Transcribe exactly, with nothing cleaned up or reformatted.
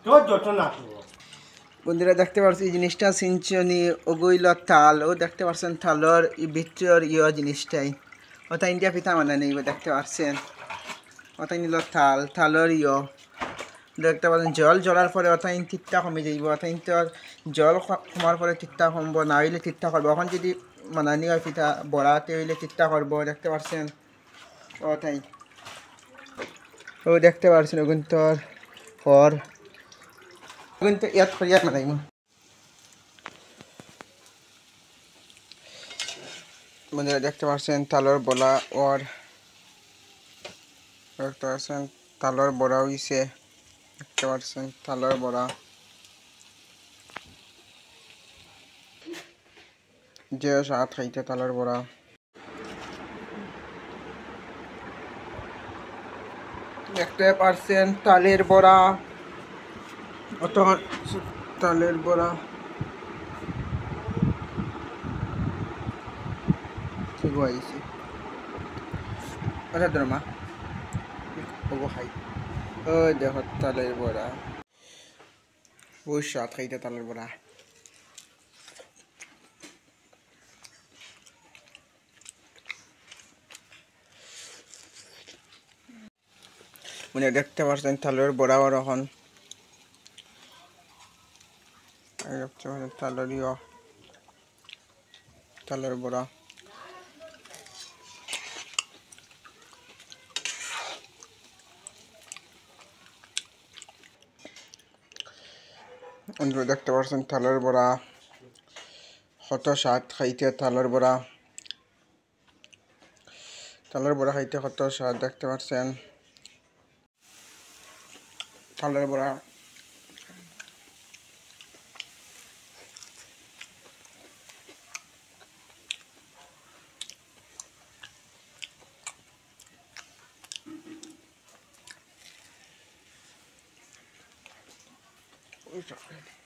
তোর যত না বন্ধুরা দেখতে পাচ্ছি এই জিনিসটা সিঞ্চনি ওগুইল তাল ও দেখতে পাচ্ছেন তালর ভিতর ইয়ে জিনিসটাই ওটা ইন্ডিয়া পিঠা মানে নেই দেখতে পাচ্ছেন ওটা নিল তাল তালর ইয় দেখতে পাচ্ছেন জল জ্বলার পরে ওটা তিতটা কমে যাইব ওটা তোর জল কমার পরে তিতটা কমবো না হইলে তিতটা করবো এখন যদি মানানি হয় পিঠা বড়াতে হইলে তিতটা করবো দেখতে পাচ্ছেন ওটাই ও দেখতে পাচ্ছেন ওগুন তোর হর ওগুন তো ইয়াদ করিয়া মানাইম বন্ধুরা দেখতে পাচ্ছেন তালর বলা ওর দেখতে পাচ্ছেন তালর বড়া হইছে দেখতে পাচ্ছেন তালর বড়া যে স্বাদ খাইতে তালর বড়া দেখতে পাচ্ছেন তালের বড়া অত তালের বড়া ঠিক হয়েছে আচ্ছা ধর্মা ওগো খাই ও দেখো তালের বড়া বহুত স্বাদ খাইতে তালের বড়া মানে দেখতে পাচ্ছেন তালের বড়া আর এখন দেখতে পাচ্ছেন তালের ইয় তালের বড়া বন্ধুরা দেখতে পাচ্ছেন তালের বড়া কত স্বাদ খাইতে তালের বড়া তালের বড়া খাইতে কত স্বাদ দেখতে পাচ্ছেন তালের বড়া ওই